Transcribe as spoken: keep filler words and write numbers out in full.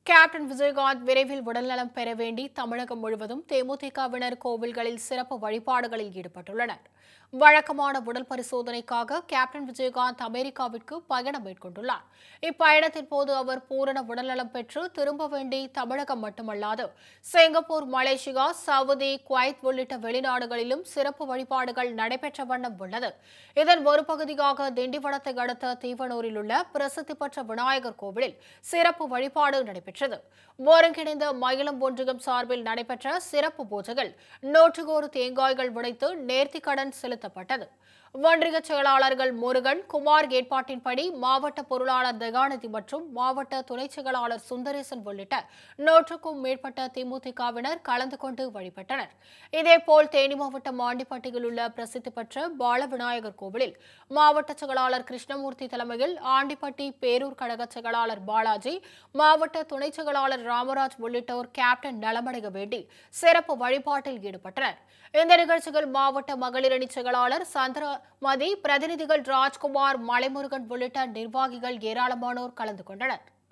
Captain Vijayakanth விரைவில் உடல்நலம் பெற வேண்டி தமிழகம் முழுவதும் தேமுதிகவினர் கோவில்களில் சிறப்பு வழிபாடுகளில் ஈடுபட்டுள்ளனர். வழக்கமான உடல் பரிசோதனைக்காக கேப்டன் விஜயகாந்த் அமெரிக்காவிற்கு பயணம் மேற்கொண்டுள்ளார். இப்பயணத்தின் போது அவர் பூரண உடல்நலம் பெற்று திரும்ப வேண்டி தமிழகம் மட்டுமல்லாது சிங்கப்பூர், மலேசியா, சவுதி, குவைத் உள்ளிட்ட வெளிநாடுகளிலும் சிறப்பு வழிபாடுகள் நடைபெற்ற வண்ணம் உள்ளது. இதன் ஒரு பகுதியாக திண்டிவனத்தை அடுத்த தீவனூரில் உள்ள பிரசித்தி பெற்ற விநாயகர் கோவிலில் சிறப்பு வழிபாடு நடைபெற்றது. ஒருங்கிணைந்த மயிலம் ஒன்றியம் சார்பில் நடைபெற்ற சிறப்பு பூஜைகள் நூற்றுக்கோரு தேங்காய்கள் உடைத்து நேர்த்திக்கடன் செலுத்தப்பட்டது. ஒன்றிய செயலாளர்கள் முருகன், குமார் ஏற்பாட்டின்படி மாவட்ட பொருளாளர் தயாநிதி மற்றும் மாவட்ட துணை செயலாளர் சுந்தரேசன் உள்ளிட்ட நூற்றுக்கும் மேற்பட்ட தேமுதிகவினர் கலந்து கொண்டு வழிபட்டனர். இதேபோல் தேனி மாவட்டம் ஆண்டிப்பட்டியில் உள்ள பிரசித்தி பெற்ற பாலவிநாயகர் கோவிலில் மாவட்ட செயலாளர் கிருஷ்ணமூர்த்தி தலைமையில் ஆண்டிப்பட்டி பேரூர் கழக செயலாளர் பாலாஜி, மாவட்ட துணை செயலாளர் ராமராஜ் உள்ளிட்டோர் கேப்டன் நலமடைய வேண்டி சிறப்பு வழிபாட்டில் ஈடுபட்டனர். இந்த நிகழ்ச்சியில் மாவட்ட மகளிரணி செயலாளர் சந்திரமதி, பிரதிநிதிகள் ராஜ்குமார், மலைமுருகன் உள்ளிட்ட நிர்வாகிகள் ஏராளமானோர் கலந்து கொண்டனர்.